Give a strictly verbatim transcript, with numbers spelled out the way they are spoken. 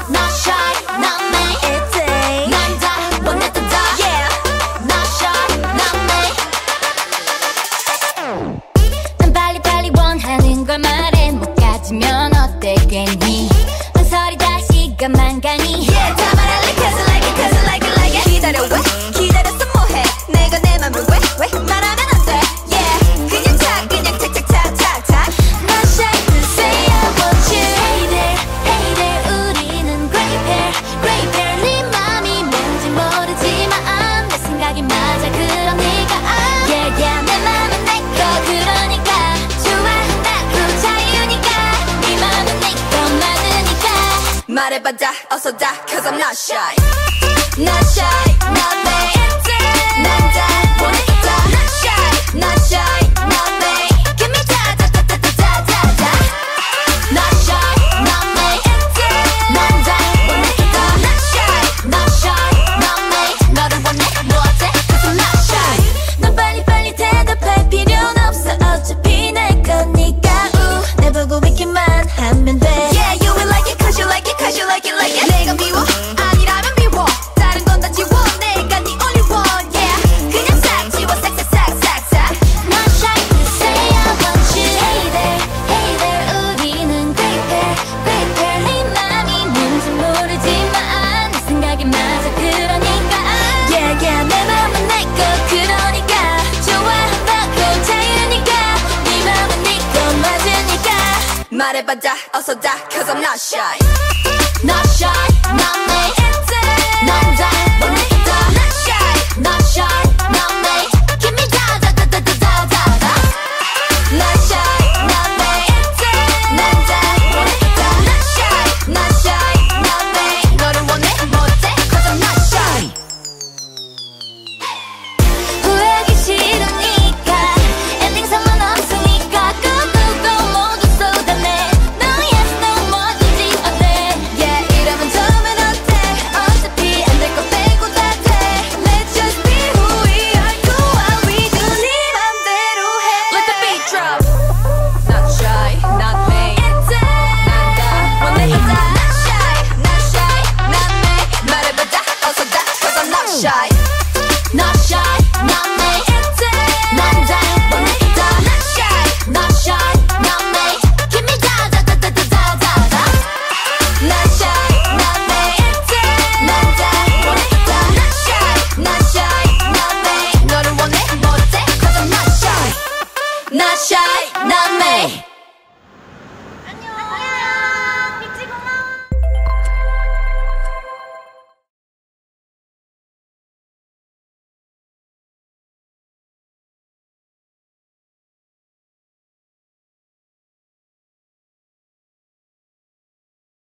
not shy, not me. It's a 남자 원했던 다. Yeah, not shy, not me. 난 빨리빨리 원하는 걸 말해. 못 가지면 어때 괜히 망설이다 시간만 가니. Yeah, 다 말할래 cause I like it, cause I like it, like it. 기다려 왜? 기다렸어 뭐해? 내가 내 맘을 왜? 왜? 말하면 안 돼. Yeah, 그냥 차 그냥 착착착착착. Not shy to say I want you. Hey there, hey there, 우리는 great pair, great pair. 네 맘이 뭔지 모르지만 내 생각이 맞아 그러니까. Yeah, yeah, 내 맘은 내 거 그러니까 좋아한다고 자유니까. 네 맘은 내 거 맞으니까. 말해봐 다 어서 다 cause I'm not shy. Not shy, not me. 남자 원했다. Not shy, not shy, not me. Give me da da da da da da da da. Not shy, not me. 남자 원했다. Not shy, not shy, not me. 너를 원해 뭐 어때? Cause I'm not shy. 넌 빨리빨리 대답할 필요는 없어. 어차피 내 거니까. 우, 내 보고 있기만 하면 돼. Yeah, you will like it cause you like it cause you like it like it. 내가 미워? 아니라면 미워. 다른 건 다 지워. 내가 네 only one. Yeah, 그냥 싹 지워 싹싹싹싹싹. Not shy to say I want you. Hey there, hey there, 우리는 great pair, great pair. 네 맘이 뭔지 모르지만 내 생각이 맞아 그러니까. Yeah, yeah, 내 맘은 내 거 그러니까 좋아한다고 자유니까. 네 맘은 네 거 맞으니까. 말해봐 다 어서 다 cause I'm not shy. Not shy.